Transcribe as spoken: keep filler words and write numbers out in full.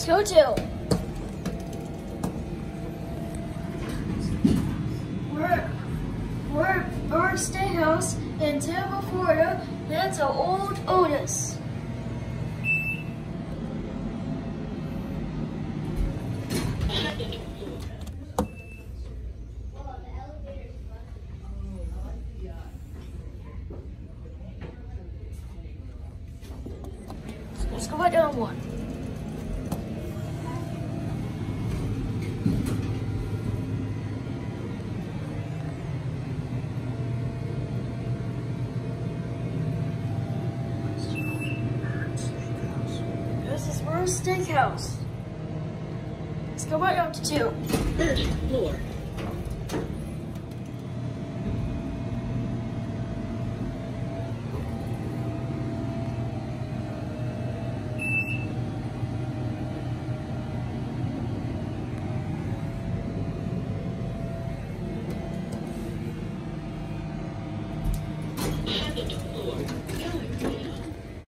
go two. We're, we're at Bird Steakhouse in Tampa, Florida. That's an old Otis. Let's go back down one. This is Bird Steakhouse. Let's go back up to two. thirty floor.